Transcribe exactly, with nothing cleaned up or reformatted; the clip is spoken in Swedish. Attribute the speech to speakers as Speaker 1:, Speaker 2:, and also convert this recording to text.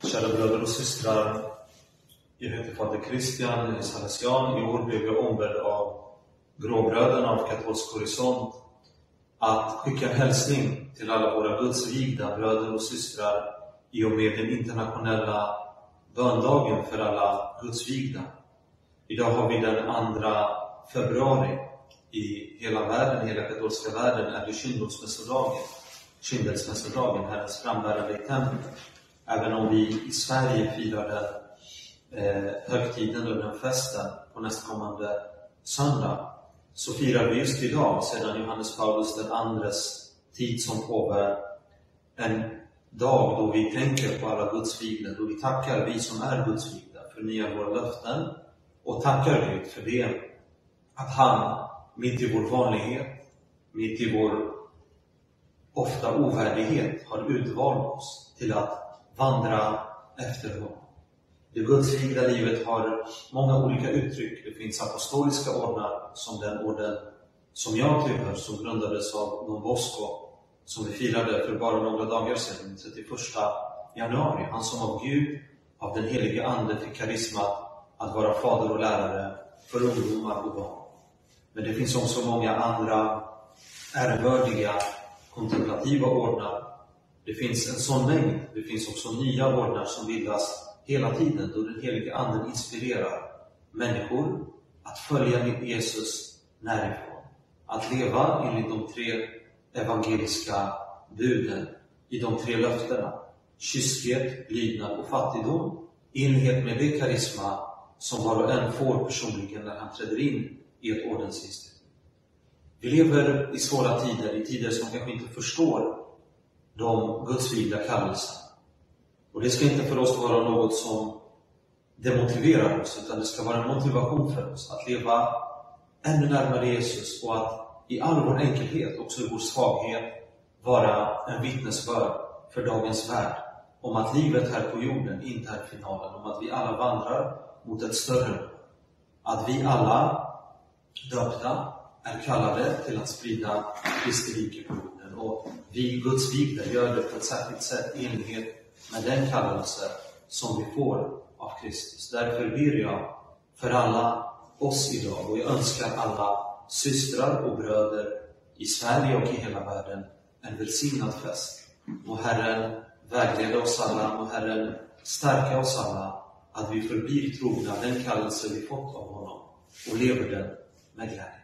Speaker 1: Kära bröder och systrar, jag heter Fader Christian, jag är salesian. I år blev jag ombedd av gråbröderna av katolsk horisont att skicka en hälsning till alla våra gudsvigda bröder och systrar i och med den internationella böndagen för alla gudsvigda. Idag har vi den andra februari. I hela världen, hela katolska världen, är det kyndelsmässodagen. Kyndelsmässodagen, Herrens frambärande i templet. Även om vi i Sverige firar den eh, högtiden och den festen på nästkommande söndag, så firar vi just idag, sedan Johannes Paulus den andres tid som påve, en dag då vi tänker på alla gudsvigda, då vi tackar vi som är gudsvigda för nya våra löften och tackar Gud för det, att han mitt i vår vanlighet, mitt i vår ofta ovärdighet har utvalt oss till att vandra efter honom. Det gudsvigda livet har många olika uttryck. Det finns apostoliska ordnar, som den orden som jag tillhör, som grundades av Don Bosco, som vi firade för bara några dagar sedan, den trettioförsta januari. Han som av Gud, av den helige ande, fick karismat att vara fader och lärare för ungdomar och barn. Men det finns också många andra ärvördiga, kontemplativa ordnar. Det finns en sån mängd. Det finns också nya ordnar som bildas hela tiden, då den helige anden inspirerar människor att följa Jesus närifrån. Att leva enligt de tre evangeliska buden, i de tre löftena: kyskhet, lydnad och fattigdom, i enlighet med det karisma som var och en får personligen när han träder in i ett ordensinstitut. Vi lever i svåra tider, i tider som kanske inte förstår de gudsvigda kallelserna. Och det ska inte för oss vara något som demotiverar oss, utan det ska vara en motivation för oss att leva ännu närmare Jesus och att i all vår enkelhet, också i vår svaghet, vara en vittnesbörd för dagens värld om att livet här på jorden inte är finalen, om att vi alla vandrar mot ett större mål. Att vi alla döpta är kallade till att sprida Kristi rike på jorden, och vi gudsvigda gör det på ett särskilt sätt i enlighet med den kallelse som vi får av Kristus. Därför ber jag för alla oss idag, och jag önskar alla systrar och bröder i Sverige och i hela världen en välsignad fest. Och Herren vägleda oss alla, och Herren stärka oss alla, att vi förblir trogna den kallelse vi fått av honom och lever den med glädje.